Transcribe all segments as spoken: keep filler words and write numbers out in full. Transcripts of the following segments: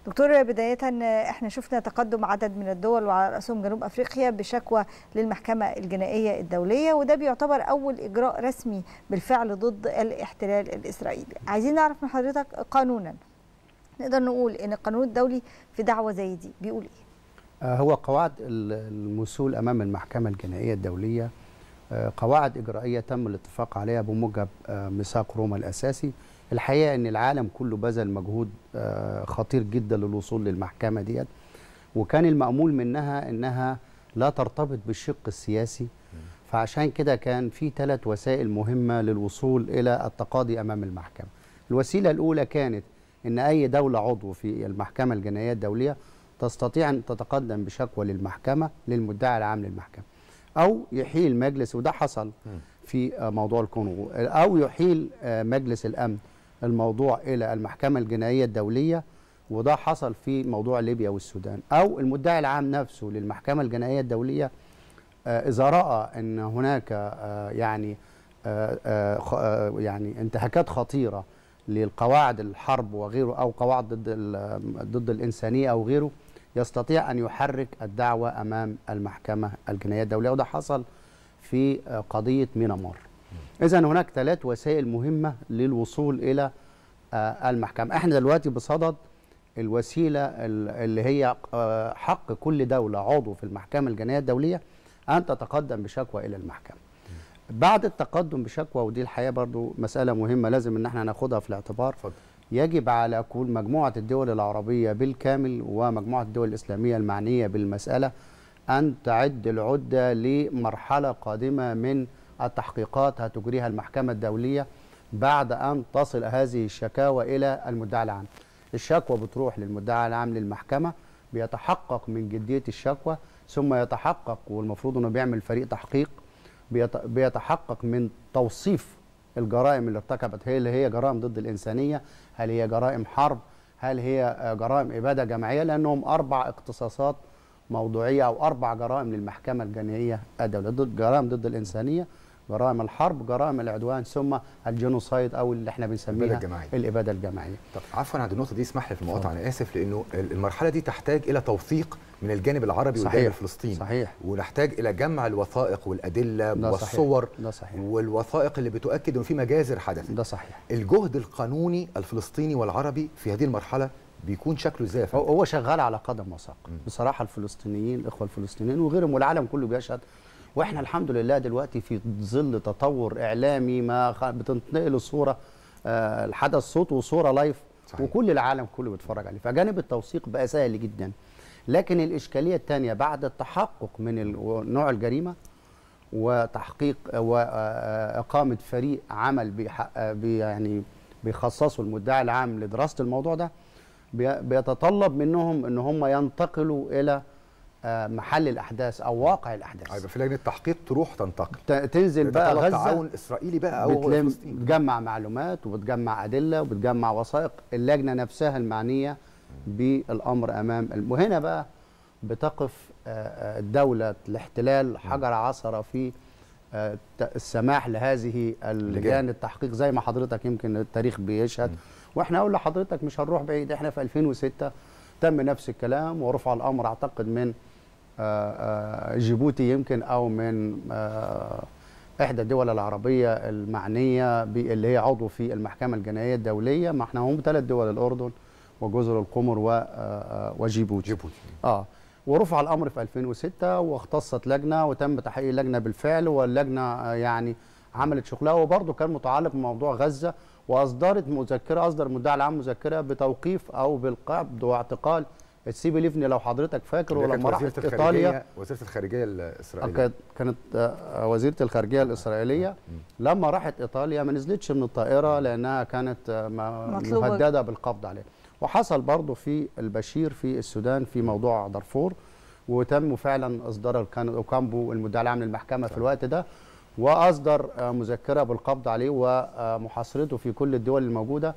دكتور، بداية احنا شفنا تقدم عدد من الدول وعلى رأسهم جنوب أفريقيا بشكوى للمحكمة الجنائية الدولية، وده بيعتبر أول إجراء رسمي بالفعل ضد الاحتلال الإسرائيلي. عايزين نعرف من حضرتك قانونا نقدر نقول إن القانون الدولي في دعوة زي دي بيقول إيه؟ هو قواعد المثول أمام المحكمة الجنائية الدولية قواعد إجرائية تم الاتفاق عليها بموجب ميثاق روما الأساسي. الحقيقة أن العالم كله بذل مجهود خطير جدا للوصول للمحكمة ديت، وكان المأمول منها أنها لا ترتبط بالشق السياسي، فعشان كده كان في ثلاث وسائل مهمة للوصول إلى التقاضي أمام المحكمة. الوسيلة الأولى كانت أن أي دولة عضو في المحكمة الجنائية الدولية تستطيع أن تتقدم بشكوى للمحكمة للمدعي العام للمحكمة، أو يحيل مجلس، وده حصل في موضوع الكونغو، أو يحيل مجلس الأمن الموضوع إلى المحكمة الجنائية الدولية، وده حصل في موضوع ليبيا والسودان، أو المدعي العام نفسه للمحكمة الجنائية الدولية إذا رأى أن هناك يعني يعني انتهاكات خطيرة للقواعد الحرب وغيره، أو قواعد ضد ضد الإنسانية أو غيره، يستطيع أن يحرك الدعوة أمام المحكمة الجنائية الدولية، وده حصل في قضية مينامار. إذن هناك ثلاث وسائل مهمة للوصول إلى المحكمة. احنا دلوقتي بصدد الوسيلة اللي هي حق كل دولة عضو في المحكمة الجنائية الدولية أن تتقدم بشكوى إلى المحكمة. بعد التقدم بشكوى، ودي الحقيقة برضو مسألة مهمة لازم إن احنا ناخدها في الاعتبار، فضل. يجب على كل مجموعة الدول العربية بالكامل ومجموعة الدول الإسلامية المعنية بالمسألة أن تعد العدة لمرحلة قادمة من التحقيقات هتجريها المحكمة الدولية بعد أن تصل هذه الشكاوى إلى المدعي العام. الشكوى بتروح للمدعي العام للمحكمة، بيتحقق من جدية الشكوى، ثم يتحقق، والمفروض أنه بيعمل فريق تحقيق بيتحقق من توصيف الجرائم اللي ارتكبت، هي اللي هي جرائم ضد الإنسانية، هل هي جرائم حرب، هل هي جرائم إبادة جماعية، لأنهم أربع اختصاصات موضوعية أو أربع جرائم للمحكمة الجنائية الدولية: ضد جرائم ضد الإنسانية، جرائم الحرب، جرائم العدوان، ثم الجينوسايد أو اللي احنا بنسميها الإبادة الجماعية. طب عفوا عند النقطة دي، اسمح لي في المقاطعة، أنا آسف، لأنه المرحلة دي تحتاج إلى توثيق من الجانب العربي والجانب الفلسطيني. صحيح. ونحتاج إلى جمع الوثائق والأدلة ده والصور ده صحيح. والوثائق اللي بتؤكد أنه في مجازر حدثت. ده صحيح. الجهد القانوني الفلسطيني والعربي في هذه المرحلة بيكون شكله ازاي؟ هو شغال على قدم وساق بصراحة. الفلسطينيين، الإخوة الفلسطينيين وغيرهم والعالم كله بيشهد، واحنا الحمد لله دلوقتي في ظل تطور اعلامي ما بتنتقل الصوره، آه الحدث صوت وصوره لايف، صحيح. وكل العالم كله بيتفرج عليه، فجانب التوثيق بقى سهل جدا. لكن الاشكاليه الثانيه بعد التحقق من نوع الجريمه وتحقيق واقامه فريق عمل بي يعني بيخصصوا المدعي العام لدراسه الموضوع ده، بيتطلب منهم ان هم ينتقلوا الى محل الاحداث او واقع الاحداث. يبقى في لجنه تحقيق تروح تنتقل، تنزل بقى غزه، تعاون اسرائيلي بقى او فلسطيني، بتجمع معلومات وبتجمع ادله وبتجمع وثائق. اللجنه نفسها المعنيه بالامر امام، وهنا بقى بتقف الدوله الاحتلال حجر عثره في السماح لهذه اللجان التحقيق، زي ما حضرتك يمكن التاريخ بيشهد. م. واحنا اقول لحضرتك مش هنروح بعيد، احنا في ألفين وستة تم نفس الكلام ورفع الامر اعتقد من جيبوتي يمكن، او من احدى الدول العربيه المعنيه اللي هي عضو في المحكمه الجنائيه الدوليه. ما احنا هم ثلاث دول: الاردن وجزر القمر وجيبوتي. جيبوتي اه ورفع الامر في ألفين وستة واختصت لجنه وتم تحقيق اللجنه بالفعل، واللجنه يعني عملت شغلها، وبرضه كان متعلق بموضوع غزه، واصدرت مذكره، اصدر المدعي العام مذكره بتوقيف او بالقبض واعتقال السيبي ليفني لو حضرتك فاكر، ولما راحت ايطاليا وزيره الخارجيه الاسرائيليه، كانت وزيره الخارجيه الاسرائيليه لما راحت ايطاليا ما نزلتش من الطائره لانها كانت مهدده بالقبض عليها. وحصل برضه في البشير في السودان في موضوع دارفور، وتم فعلا اصدار اوكامبو المدعي العام للمحكمه في الوقت ده، واصدر مذكره بالقبض عليه ومحاصرته في كل الدول الموجوده،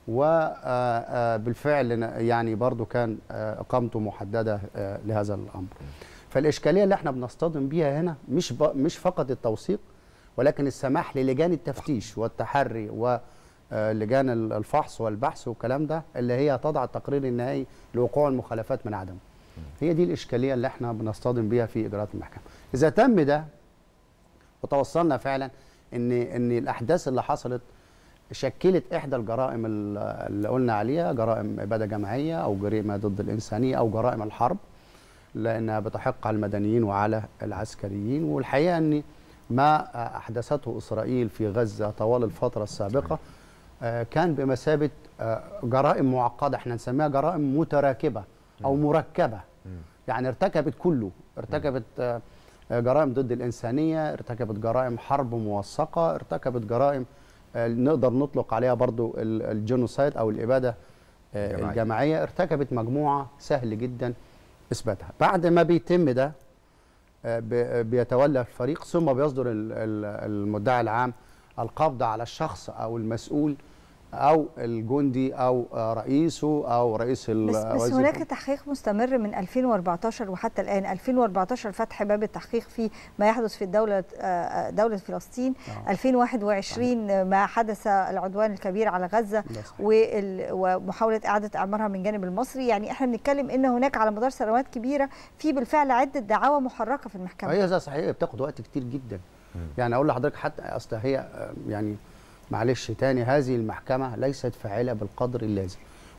وبالفعل يعني برضو كان اقامته محدده لهذا الامر. فالاشكاليه اللي احنا بنصطدم بيها هنا مش مش فقط التوثيق، ولكن السماح للجان التفتيش والتحري لجان الفحص والبحث والكلام ده اللي هي تضع التقرير النهائي لوقوع المخالفات من عدمه. هي دي الاشكاليه اللي احنا بنصطدم بيها في اجراءات المحكمه. اذا تم ده وتوصلنا فعلا ان ان الاحداث اللي حصلت شكلت احدى الجرائم اللي قلنا عليها، جرائم اباده جماعيه او جريمه ضد الانسانيه او جرائم الحرب، لانها بتحق على المدنيين وعلى العسكريين. والحقيقه ان ما احدثته اسرائيل في غزه طوال الفتره السابقه كان بمثابه جرائم معقده، احنا نسميها جرائم متراكبه او مركبه، يعني ارتكبت كله، ارتكبت جرائم ضد الانسانيه، ارتكبت جرائم حرب موثقه، ارتكبت جرائم نقدر نطلق عليها برضو الجينوسايد او الاباده الجماعية. الجماعيه، ارتكبت مجموعه سهل جدا اثباتها. بعد ما بيتم ده بيتولى الفريق ثم بيصدر المدعي العام القبض على الشخص او المسؤول او الجندي او رئيسه او رئيس بس, بس هناك تحقيق مستمر من ألفين وأربعتاشر وحتى الان. ألفين وأربعتاشر فتح باب التحقيق في ما يحدث في الدوله دوله فلسطين. أوه. ألفين وواحد وعشرين ما حدث العدوان الكبير على غزه ومحاوله اعاده اعمارها من الجانب المصري. يعني احنا بنتكلم ان هناك على مدار سنوات كبيره في بالفعل عده دعاوى محركه في المحكمه. هي ده صحيح، بتاخد وقت كتير جدا. م. يعني اقول لحضرتك حتى اصل هي يعني معلش تاني هذه المحكمة ليست فاعلة بالقدر اللازم.